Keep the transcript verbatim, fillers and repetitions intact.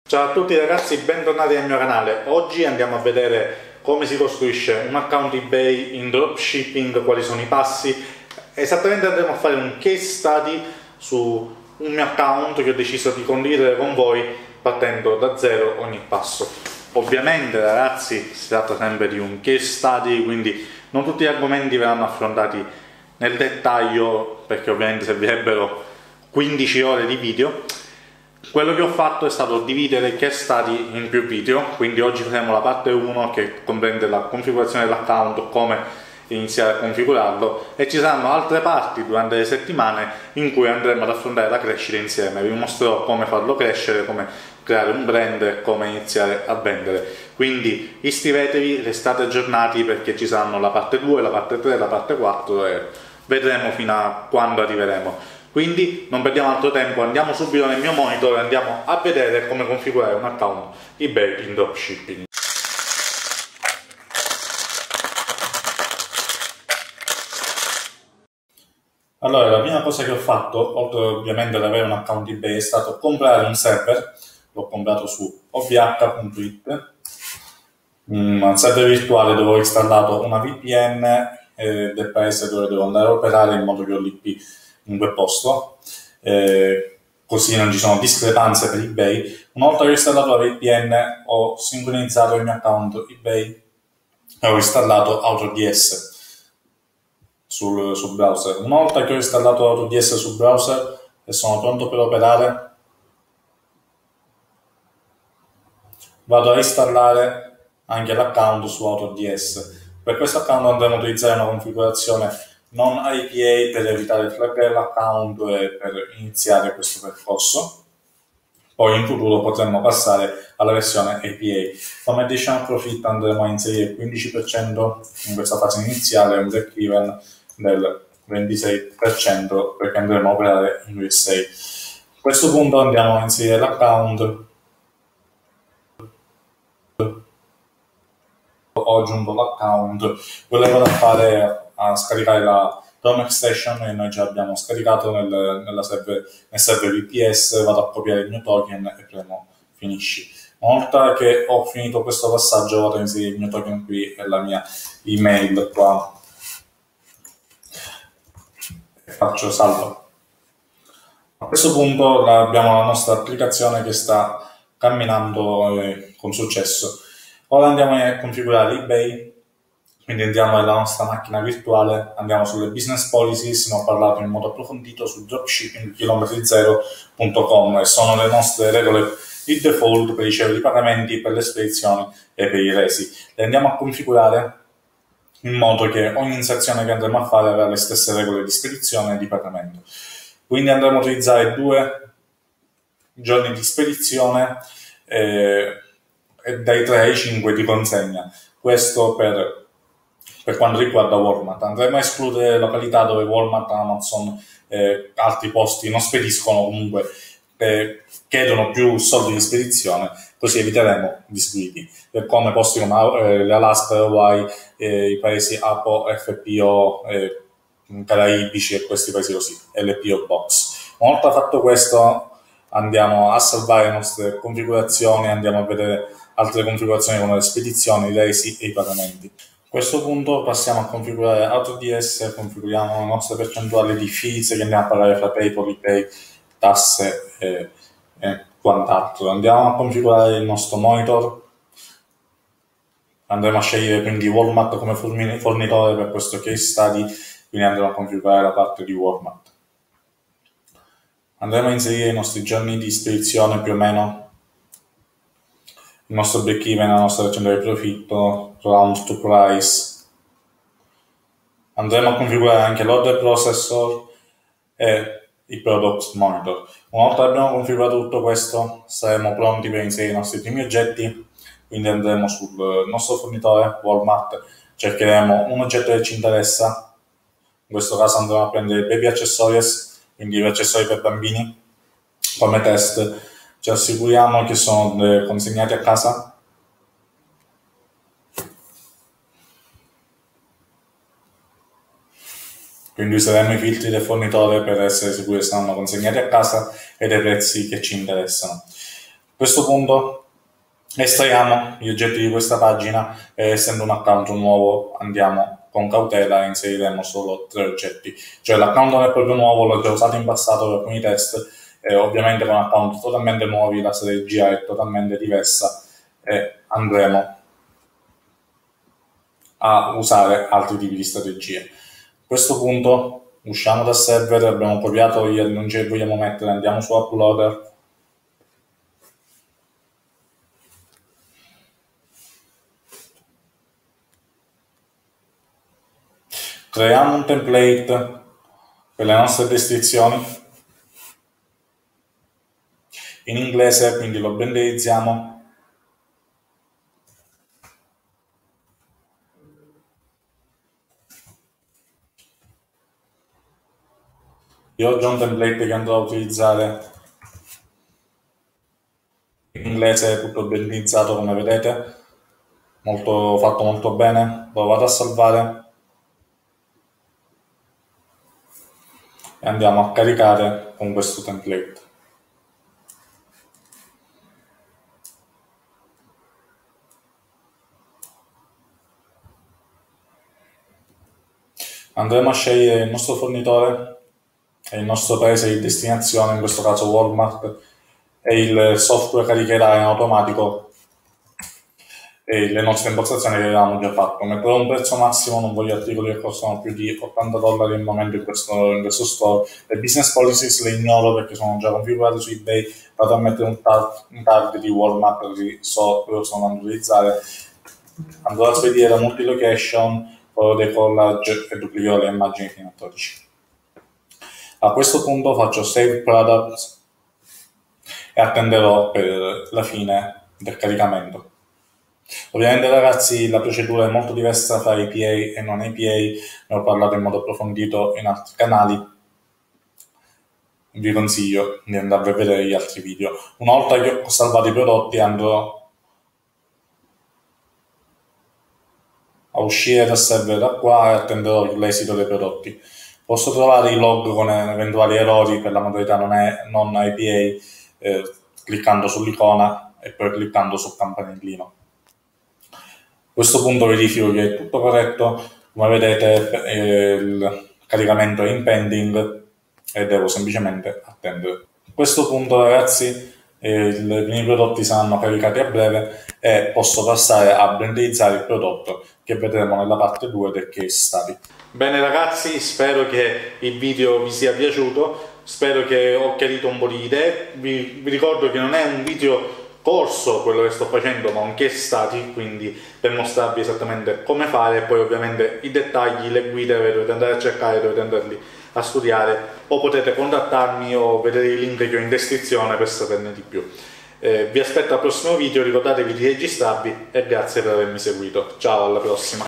Ciao a tutti ragazzi, bentornati al mio canale. Oggi andiamo a vedere come si costruisce un account eBay in dropshipping, quali sono i passi. Esattamente andremo a fare un case study su un mio account che ho deciso di condividere con voi partendo da zero ogni passo. Ovviamente ragazzi si tratta sempre di un case study, quindi non tutti gli argomenti verranno affrontati nel dettaglio perché ovviamente servirebbero quindici ore di video. Quello che ho fatto è stato dividere i case study in più video, quindi oggi faremo la parte uno che comprende la configurazione dell'account, come iniziare a configurarlo, e ci saranno altre parti durante le settimane in cui andremo ad affrontare la crescita insieme. Vi mostrerò come farlo crescere, come creare un brand e come iniziare a vendere. Quindi iscrivetevi, restate aggiornati perché ci saranno la parte due, la parte tre, la parte quattro e vedremo fino a quando arriveremo. Quindi non perdiamo altro tempo, andiamo subito nel mio monitor e andiamo a vedere come configurare un account eBay in dropshipping. Allora, la prima cosa che ho fatto, oltre ovviamente ad avere un account eBay, è stato comprare un server. L'ho comprato su o v h punto i t, un server virtuale dove ho installato una V P N eh, del paese dove devo andare a operare, in modo che ho l'I P in quel posto, eh, così non ci sono discrepanze per eBay. Una volta che ho installato la V P N ho sincronizzato il mio account eBay e ho installato AutoDS sul, sul browser. Una volta che ho installato AutoDS sul browser e sono pronto per operare, vado a installare anche l'account su AutoDS. Per questo account andremo a utilizzare una configurazione non I P A per evitare il flag dell'account e per iniziare questo percorso. Poi in futuro potremmo passare alla versione A P A. Come additional profit andremo a inserire il quindici per cento in questa fase iniziale e un break even del ventisei per cento perché andremo a operare in U S A. A questo punto andiamo a inserire l'account. Ho aggiunto l'account, quello che vado a fare a scaricare la Chrome Extension e noi già abbiamo scaricato nel, nella server, nel server V P S. Vado a copiare il mio token e premo finisci. Una volta che ho finito questo passaggio vado a inserire il mio token qui e la mia email qua e faccio salvo. A questo punto abbiamo la nostra applicazione che sta camminando eh, con successo. Ora andiamo a configurare eBay, quindi entriamo nella nostra macchina virtuale, andiamo sulle business policies. Ne ho parlato in modo approfondito su dropshipping chilometri zero punto com e sono le nostre regole di default per ricevere i pagamenti, per le spedizioni e per i resi. Le andiamo a configurare in modo che ogni inserzione che andremo a fare avrà le stesse regole di spedizione e di pagamento. Quindi andremo a utilizzare due giorni di spedizione eh, e dai tre ai cinque di consegna. Questo per, per quanto riguarda Walmart. Andremo a escludere località dove Walmart, Amazon e eh, altri posti non spediscono, comunque eh, chiedono più soldi di spedizione, così eviteremo disguidi. Per come posti come eh, le Alaska, Hawaii, eh, i paesi A P O, F P O, eh, caraibici e questi paesi così, L P O Box. Una volta fatto questo andiamo a salvare le nostre configurazioni, andiamo a vedere altre configurazioni come le spedizioni, i resi e i pagamenti. A questo punto passiamo a configurare AutoDS, configuriamo le nostre percentuali di fees che andiamo a pagare fra PayPal, ePay, tasse e, e quant'altro. Andiamo a configurare il nostro monitor, andremo a scegliere quindi Walmart come fornitore per questo case study, quindi andremo a configurare la parte di Walmart. Andremo a inserire i nostri giorni di spedizione più o meno, il nostro break even, la nostra percentuale di profitto, round to price. Andremo a configurare anche l'order processor e il product monitor. Una volta che abbiamo configurato tutto questo saremo pronti per inserire i nostri primi oggetti, quindi andremo sul nostro fornitore Walmart, cercheremo un oggetto che ci interessa. In questo caso andremo a prendere baby accessories, quindi gli accessori per bambini, come test. Ci assicuriamo che sono consegnati a casa. Quindi useremo i filtri del fornitore per essere sicuri che saranno consegnati a casa e dei prezzi che ci interessano. questo punto estraiamo gli oggetti di questa pagina e, essendo un account nuovo, andiamo con cautela e inseriremo solo tre oggetti. Cioè l'account non è proprio nuovo, l'ho già usato in passato per alcuni test, e ovviamente con account totalmente nuovi la strategia è totalmente diversa e andremo a usare altri tipi di strategie. A questo punto usciamo dal server, abbiamo copiato gli annunci che vogliamo mettere, andiamo su Uploader, creiamo un template per le nostre descrizioni in inglese, quindi lo banderizziamo. Io ho già un template che andrò a utilizzare in inglese, tutto banderizzato come vedete, molto, fatto molto bene. Lo vado a salvare e andiamo a caricare con questo template. Andremo a scegliere il nostro fornitore e il nostro paese di destinazione, in questo caso Walmart, e il software caricherà in automatico e le nostre impostazioni che avevamo già fatto. Metterò un prezzo massimo, non voglio articoli che costano più di ottanta dollari al momento in questo, in questo store. Le business policies le ignoro perché sono già configurate su eBay. Vado a mettere un tag, un tag di Walmart, così so dove sono andando a utilizzare. Andrò a spedire la multi-location, farò dei collage e duplicherò le immagini fino a tredici. A questo punto faccio Save Products e attenderò per la fine del caricamento. Ovviamente ragazzi la procedura è molto diversa tra A P A e non A P A, ne ho parlato in modo approfondito in altri canali, vi consiglio di andare a vedere gli altri video. Una volta che ho salvato i prodotti andrò a uscire dal server da qua e attenderò l'esito dei prodotti. Posso trovare i log con eventuali errori per la modalità non, è, non A P A eh, cliccando sull'icona e poi cliccando sul campanellino. A questo punto verifico che è tutto corretto, come vedete eh, il caricamento è in pending e devo semplicemente attendere. A questo punto ragazzi eh, i miei prodotti saranno caricati a breve e posso passare a branderizzare il prodotto che vedremo nella parte due del case study. Bene ragazzi, spero che il video vi sia piaciuto, spero che ho chiarito un po' di idee. Vi, vi ricordo che non è un video corso quello che sto facendo, ma un case study, quindi per mostrarvi esattamente come fare, e poi ovviamente i dettagli, le guide dovete andare a cercare, dovete andarli a studiare, o potete contattarmi o vedere i link che ho in descrizione per saperne di più. Eh, vi aspetto al prossimo video, ricordatevi di registrarvi e grazie per avermi seguito. Ciao, alla prossima!